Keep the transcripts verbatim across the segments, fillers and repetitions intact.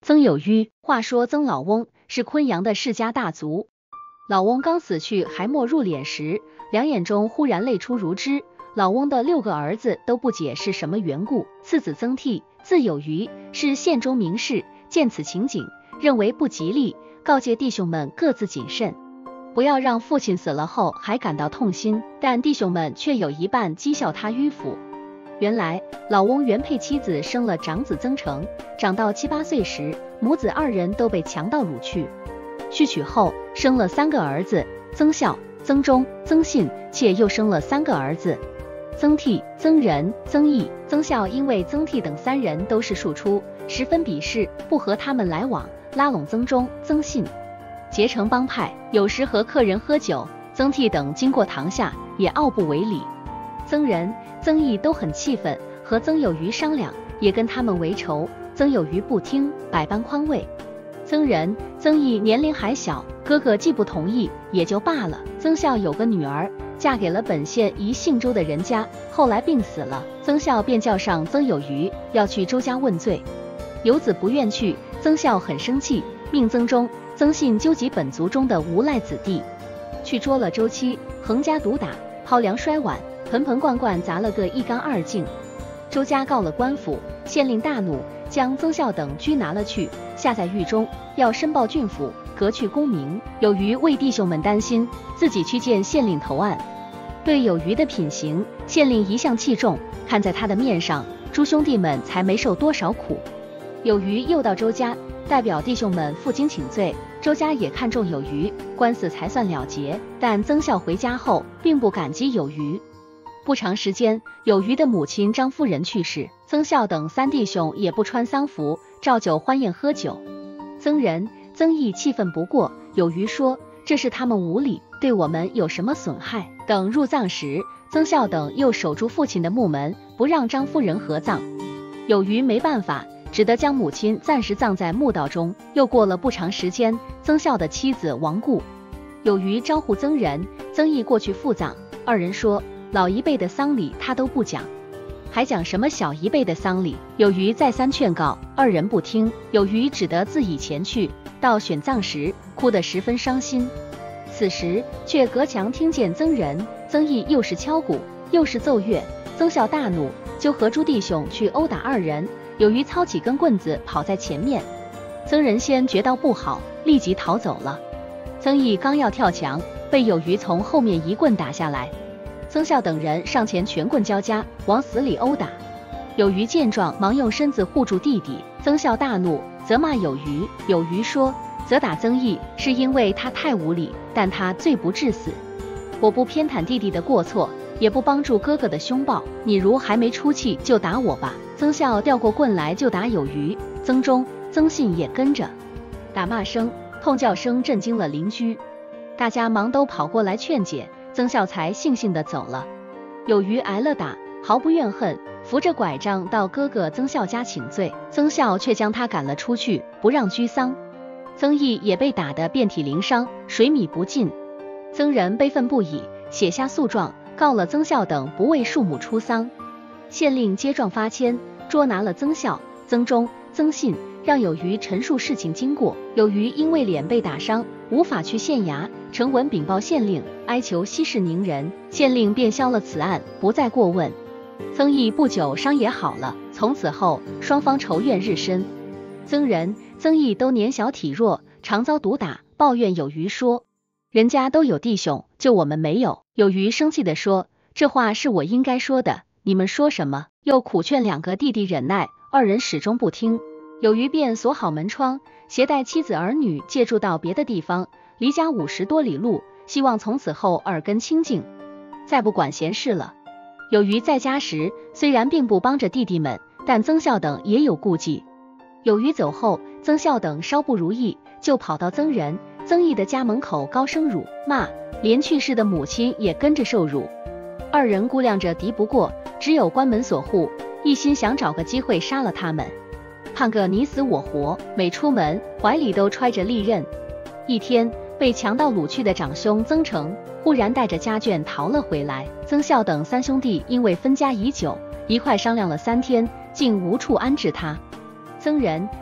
曾有余。话说曾老翁是昆阳的世家大族，老翁刚死去还没入殓时，两眼中忽然泪出如织。老翁的六个儿子都不解是什么缘故。次子曾替，字有余，是县中名士，见此情景，认为不吉利，告诫弟兄们各自谨慎，不要让父亲死了后还感到痛心。但弟兄们却有一半讥笑他迂腐。原来老翁原配妻子生了长子曾成，长到七八岁时，母子二人都被强盗掳去。续娶后生了三个儿子，曾孝、曾忠、曾信，且又生了三个儿子，曾替、曾仁、曾义。曾孝因为曾替等三人都是庶出，十分鄙视，不和他们来往，拉拢曾忠、曾信，结成帮派，有时和客人喝酒。曾替等经过堂下，也傲不为礼。曾仁、曾义都很气愤，和曾有余商量，也跟他们为仇。曾有余不听，百般宽慰。曾仁、曾义年龄还小，哥哥既不同意，也就罢了。曾孝有个女儿，嫁给了本县一姓周的人家，后来病死了，曾孝便叫上曾有余，要去周家问罪。有子不愿去，曾孝很生气，命曾忠、曾信纠集本族中的无赖子弟，去捉了周妻，横加毒打，抛粮摔碗，盆盆罐罐砸了个一干二净。周家告了官府，县令大怒，将曾孝等拘拿了去，下在狱中，要申报郡府，革去功名。有余为弟兄们担心，自己去见县令投案。对有余的品行，县令一向器重，看在他的面上，诸兄弟们才没受多少苦。有余又到周家，代表弟兄们负荆请罪，周家也看重有余，官司才算了结。但曾孝回家后，并不感激有余。不长时间，有余的母亲张夫人去世，曾孝等三弟兄也不穿丧服，照旧欢宴喝酒。曾仁、曾义气愤不过，有余说这是他们无礼，对我们有什么损害。等入葬时，曾孝等又守住父亲的墓门，不让张夫人合葬。有余没办法，只得将母亲暂时葬在墓道中。又过了不长时间，曾孝的妻子亡故，有余招呼曾仁、曾义过去赴葬。二人说老一辈的丧礼他都不讲，还讲什么小一辈的丧礼？有余再三劝告，二人不听，有余只得自己前去。到选葬时，哭得十分伤心。此时却隔墙听见曾仁、曾义又是敲鼓又是奏乐，曾孝大怒，就和诸弟兄去殴打二人。有余操起根棍子跑在前面，曾仁先觉到不好，立即逃走了。曾义刚要跳墙，被有余从后面一棍打下来。曾孝等人上前拳棍交加，往死里殴打。有余见状，忙用身子护住弟弟。曾孝大怒，责骂有余。有余说，责打曾义是因为他太无礼，但他罪不至死。我不偏袒弟弟的过错，也不帮助哥哥的凶暴，你如还没出气，就打我吧。曾孝调过棍来就打有余，曾忠、曾信也跟着。打骂声、痛叫声震惊了邻居，大家忙都跑过来劝解，曾孝才悻悻地走了。有余挨了打，毫不怨恨，扶着拐杖到哥哥曾孝家请罪，曾孝却将他赶了出去，不让居丧。曾义也被打得遍体鳞伤，水米不进。曾仁悲愤不已，写下诉状，告了曾孝等不为庶母出丧。县令接状发签，捉拿了曾孝、曾忠、曾信，让有余陈述事情经过。有余因为脸被打伤，无法去县衙，呈文禀报县令，哀求息事宁人。县令便消了此案，不再过问。曾义不久伤也好了，从此后双方仇怨日深。曾仁、曾义都年小体弱，常遭毒打，抱怨有余说，人家都有弟兄，就我们没有。有余生气地说，这话是我应该说的，你们说什么？又苦劝两个弟弟忍耐，二人始终不听。有余便锁好门窗，携带妻子儿女借住到别的地方，离家五十多里路，希望从此后耳根清净，再不管闲事了。有余在家时，虽然并不帮着弟弟们，但曾孝等也有顾忌。有余走后，曾孝等稍不如意，就跑到曾仁、曾义的家门口高声辱骂，连去世的母亲也跟着受辱。二人估量着敌不过，只有关门锁户，一心想找个机会杀了他们，判个你死我活。每出门怀里都揣着利刃。一天，被强盗掳去的长兄曾成忽然带着家眷逃了回来。曾孝等三兄弟因为分家已久，一块商量了三天，竟无处安置他。曾仁、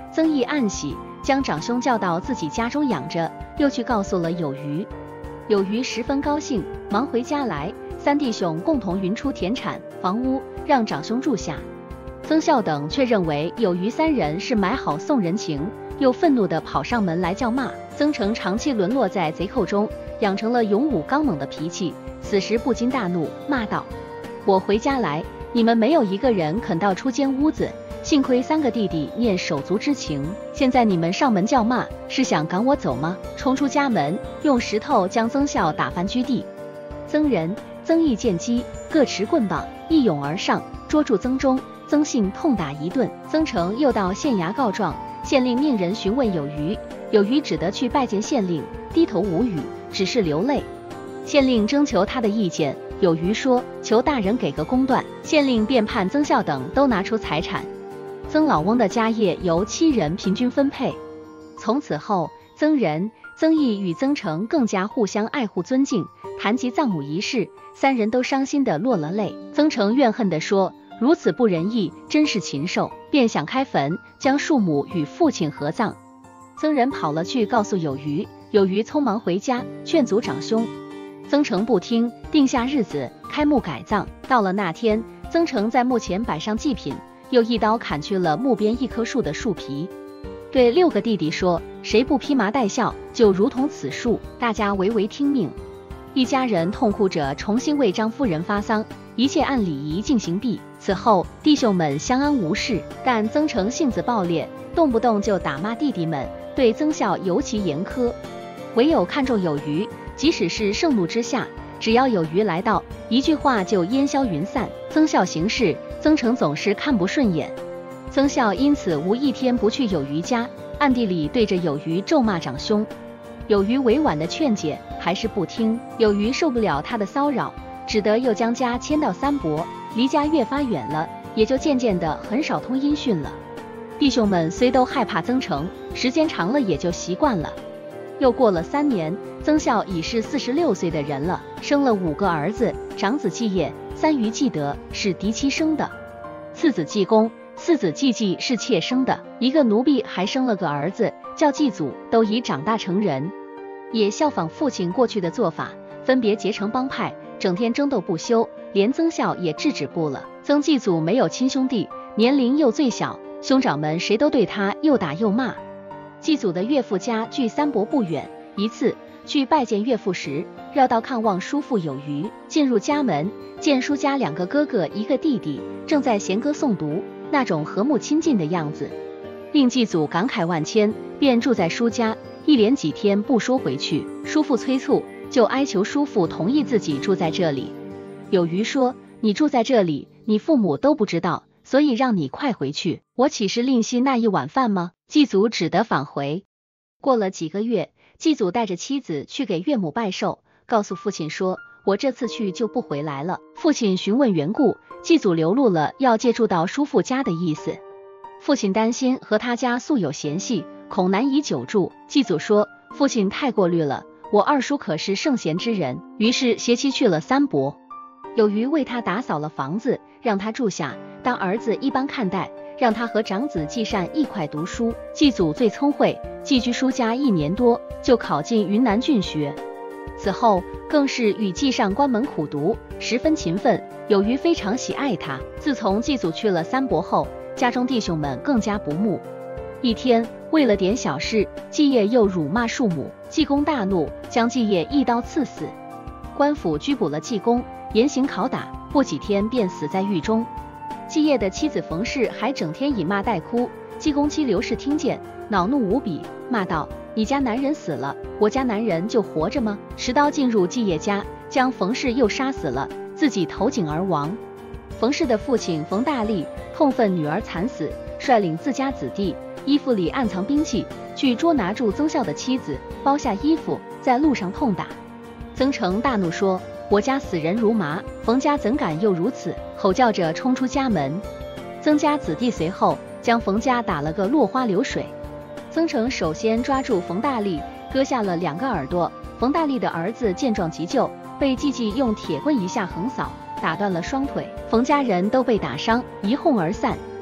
曾毅暗喜，将长兄叫到自己家中养着，又去告诉了有余。有余十分高兴，忙回家来，三弟兄共同匀出田产房屋，让长兄住下。曾孝等却认为有余三人是买好送人情，又愤怒地跑上门来叫骂。曾成长期沦落在贼寇中，养成了勇武刚猛的脾气，此时不禁大怒，骂道：我回家来，你们没有一个人肯到出间屋子，幸亏三个弟弟念手足之情，现在你们上门叫骂，是想赶我走吗？冲出家门，用石头将曾孝打翻居地。曾仁、曾毅见机，各持棍棒，一拥而上，捉住曾忠。曾信痛打一顿。曾成又到县衙告状，县令命人询问有余，有余只得去拜见县令，低头无语，只是流泪。县令征求他的意见，有余说求大人给个公断，县令便判曾孝等都拿出财产。曾老翁的家业由七人平均分配。从此后，曾仁、曾毅与曾成更加互相爱护尊敬。谈及葬母一事，三人都伤心地落了泪。曾成怨恨地说，如此不仁义，真是禽兽，便想开坟，将庶母与父亲合葬。曾仁跑了去告诉有余，有余匆忙回家劝阻长兄。曾成不听，定下日子开墓改葬。到了那天，曾成在墓前摆上祭品，又一刀砍去了墓边一棵树的树皮，对六个弟弟说，谁不披麻戴孝，就如同此树。大家唯唯听命。一家人痛哭着重新为张夫人发丧，一切按礼仪进行毕。此后弟兄们相安无事，但曾成性子暴烈，动不动就打骂弟弟们，对曾孝尤其严苛。唯有看重有余，即使是盛怒之下，只要有余来到，一句话就烟消云散。曾孝行事，曾成总是看不顺眼。曾孝因此无一天不去有余家，暗地里对着有余咒骂长兄。有余委婉的劝解，还是不听。有余受不了他的骚扰，只得又将家迁到三伯，离家越发远了，也就渐渐的很少通音讯了。弟兄们虽都害怕曾成，时间长了也就习惯了。又过了三年，曾孝已是四十六岁的人了，生了五个儿子，长子继业，三余继德，是嫡妻生的；次子继公，四子继继是妾生的。一个奴婢还生了个儿子，叫继祖，都已长大成人，也效仿父亲过去的做法，分别结成帮派，整天争斗不休，连曾孝也制止不了。曾继祖没有亲兄弟，年龄又最小，兄长们谁都对他又打又骂。继祖的岳父家距三伯不远，一次去拜见岳父时，绕道看望叔父有余，进入家门，见叔家两个哥哥一个弟弟正在弦歌诵读，那种和睦亲近的样子，令继祖感慨万千，便住在叔家，一连几天不说回去。叔父催促，就哀求叔父同意自己住在这里。有余说，你住在这里，你父母都不知道，所以让你快回去，我岂是吝惜那一碗饭吗？继祖只得返回。过了几个月，继祖带着妻子去给岳母拜寿，告诉父亲说，我这次去就不回来了。父亲询问缘故，继祖流露了要借住到叔父家的意思。父亲担心和他家素有嫌隙，恐难以久住。继祖说，父亲太过虑了，我二叔可是圣贤之人。于是携妻去了三伯。有余为他打扫了房子，让他住下，当儿子一般看待，让他和长子继善一块读书。继祖最聪慧，寄居叔家一年多，就考进云南郡学。此后更是与继善关门苦读，十分勤奋。有余非常喜爱他。自从继祖去了三伯后，家中弟兄们更加不睦。一天，为了点小事，继业又辱骂庶母，继公大怒，将继业一刀刺死。官府拘捕了继公，严刑拷打，不几天便死在狱中。继业的妻子冯氏还整天以骂代哭，继公妻刘氏听见，恼怒无比，骂道，你家男人死了，我家男人就活着吗？持刀进入继业家，将冯氏又杀死了，自己投井而亡。冯氏的父亲冯大力痛愤女儿惨死，率领自家子弟，衣服里暗藏兵器，去捉拿住曾孝的妻子，剥下衣服，在路上痛打。曾成大怒说，我家死人如麻，冯家怎敢又如此？吼叫着冲出家门。曾家子弟随后将冯家打了个落花流水。曾成首先抓住冯大力，割下了两个耳朵。冯大力的儿子见状急救，被继继用铁棍一下横扫，打断了双腿。冯家人都被打伤，一哄而散。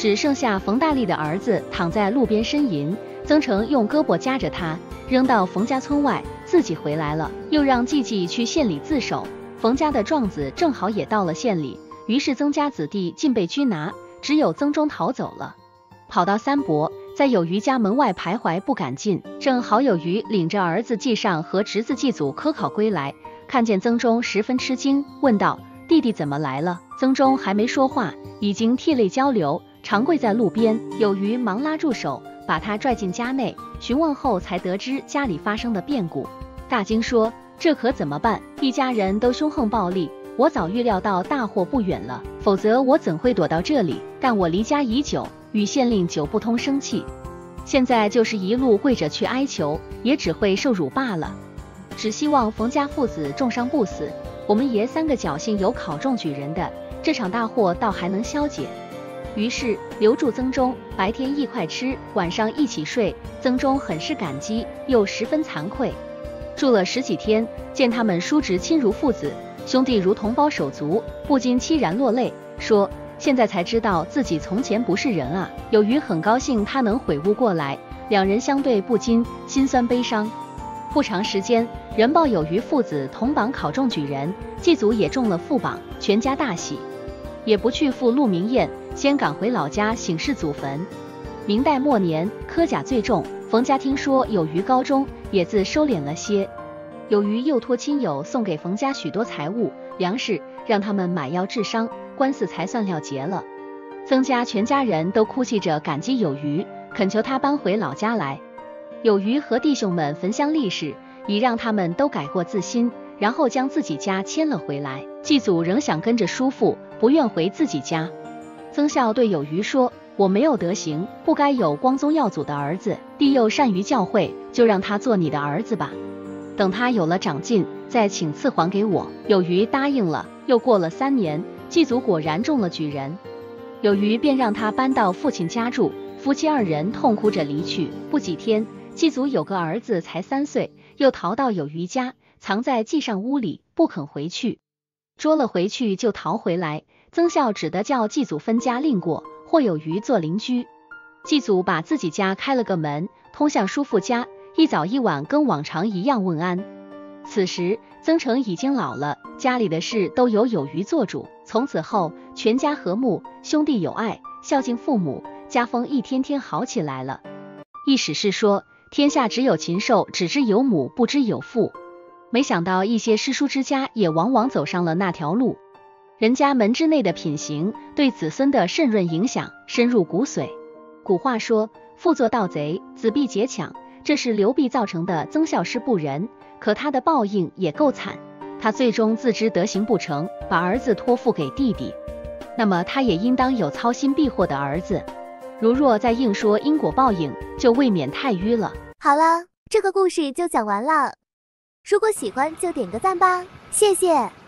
只剩下冯大力的儿子躺在路边呻吟。曾成用胳膊夹着他，扔到冯家村外，自己回来了，又让季季去县里自首。冯家的状子正好也到了县里，于是曾家子弟尽被拘拿，只有曾忠逃走了，跑到三伯，在有余家门外徘徊不敢进。正好有余领着儿子季尚和侄子季祖科考归来，看见曾忠十分吃惊，问道：弟弟怎么来了？曾忠还没说话，已经涕泪交流，长跪在路边。有余忙拉住手，把他拽进家内，询问后才得知家里发生的变故，大惊说：这可怎么办？一家人都凶横暴戾，我早预料到大祸不远了，否则我怎会躲到这里？但我离家已久，与县令久不通声气，现在就是一路跪着去哀求，也只会受辱罢了。只希望冯家父子重伤不死，我们爷三个侥幸有考中举人的，这场大祸倒还能消解。于是留住曾忠，白天一块吃，晚上一起睡。曾忠很是感激，又十分惭愧。住了十几天，见他们叔侄亲如父子，兄弟如同胞手足，不禁凄然落泪，说：现在才知道自己从前不是人啊。有余很高兴他能悔悟过来，两人相对不禁心酸悲伤。不长时间，人报有余父子同榜考中举人，季祖也中了副榜，全家大喜，也不去赴鹿鸣宴，先赶回老家省视祖坟。明代末年，科甲最重，冯家听说有余高中，也自收敛了些。有余又托亲友送给冯家许多财物、粮食，让他们买药治伤，官司才算了结了。曾家全家人都哭泣着感激有余，恳求他搬回老家来。有余和弟兄们焚香立誓，以让他们都改过自新，然后将自己家迁了回来。季祖仍想跟着叔父，不愿回自己家。曾孝对有余说：我没有德行，不该有光宗耀祖的儿子，弟又善于教诲，就让他做你的儿子吧，等他有了长进，再请赐还给我。有余答应了。又过了三年，季祖果然中了举人，有余便让他搬到父亲家住，夫妻二人痛哭着离去。不几天，季祖有个儿子才三岁，又逃到有余家，藏在季尚屋里，不肯回去。捉了回去就逃回来，曾孝只得叫季祖分家另过，或有余做邻居。季祖把自己家开了个门，通向叔父家，一早一晚跟往常一样问安。此时曾成已经老了，家里的事都由有余做主。从此后，全家和睦，兄弟友爱，孝敬父母，家风一天天好起来了。意史是说，天下只有禽兽只知有母，不知有父。没想到一些诗书之家也往往走上了那条路。人家门之内的品行，对子孙的渗润影响深入骨髓。古话说，父做盗贼，子必劫抢，这是刘弼造成的曾孝师不仁，可他的报应也够惨。他最终自知德行不成，把儿子托付给弟弟，那么他也应当有操心避祸的儿子。如若再硬说因果报应，就未免太迂了。 好了，这个故事就讲完了。如果喜欢就点个赞吧，谢谢。